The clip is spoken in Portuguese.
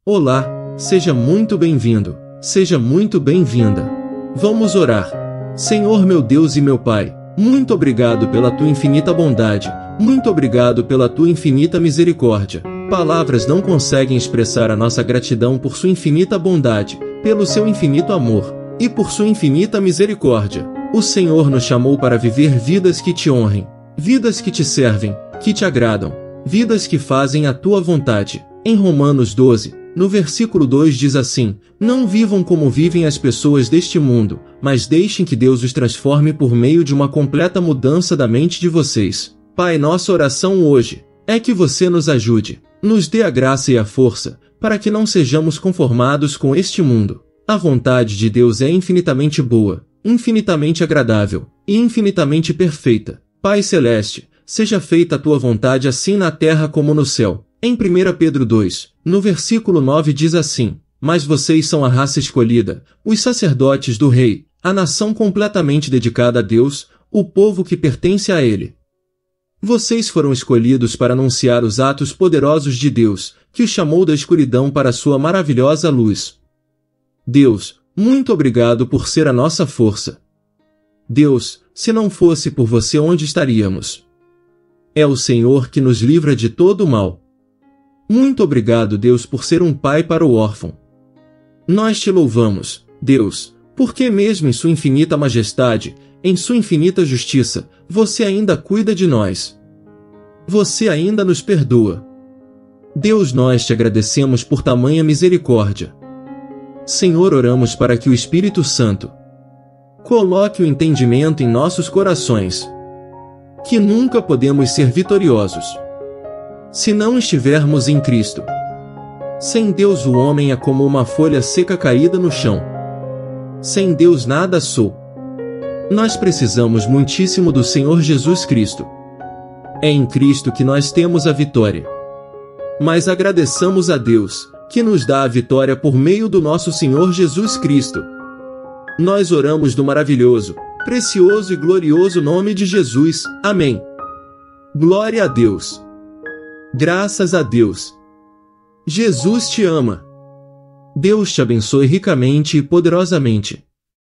Olá, seja muito bem-vindo, seja muito bem-vinda. Vamos orar. Senhor meu Deus e meu Pai, muito obrigado pela tua infinita bondade, muito obrigado pela tua infinita misericórdia. Palavras não conseguem expressar a nossa gratidão por sua infinita bondade, pelo seu infinito amor e por sua infinita misericórdia. O Senhor nos chamou para viver vidas que te honrem, vidas que te servem, que te agradam, vidas que fazem a tua vontade. Em Romanos 12, no versículo 2 diz assim: não vivam como vivem as pessoas deste mundo, mas deixem que Deus os transforme por meio de uma completa mudança da mente de vocês. Pai, nossa oração hoje é que você nos ajude, nos dê a graça e a força, para que não sejamos conformados com este mundo. A vontade de Deus é infinitamente boa, infinitamente agradável e infinitamente perfeita. Pai Celeste, seja feita a tua vontade assim na terra como no céu. Em 1 Pedro 2, no versículo 9 diz assim: mas vocês são a raça escolhida, os sacerdotes do Rei, a nação completamente dedicada a Deus, o povo que pertence a Ele. Vocês foram escolhidos para anunciar os atos poderosos de Deus, que os chamou da escuridão para a sua maravilhosa luz. Deus, muito obrigado por ser a nossa força. Deus, se não fosse por você, onde estaríamos? É o Senhor que nos livra de todo o mal. Muito obrigado, Deus, por ser um pai para o órfão. Nós te louvamos, Deus, porque mesmo em sua infinita majestade, em sua infinita justiça, você ainda cuida de nós. Você ainda nos perdoa. Deus, nós te agradecemos por tamanha misericórdia. Senhor, oramos para que o Espírito Santo coloque o entendimento em nossos corações, que nunca podemos ser vitoriosos se não estivermos em Cristo. Sem Deus o homem é como uma folha seca caída no chão. Sem Deus nada sou. Nós precisamos muitíssimo do Senhor Jesus Cristo. É em Cristo que nós temos a vitória. Mas agradeçamos a Deus, que nos dá a vitória por meio do nosso Senhor Jesus Cristo. Nós oramos no maravilhoso, precioso e glorioso nome de Jesus. Amém. Glória a Deus. Graças a Deus. Jesus te ama. Deus te abençoe ricamente e poderosamente.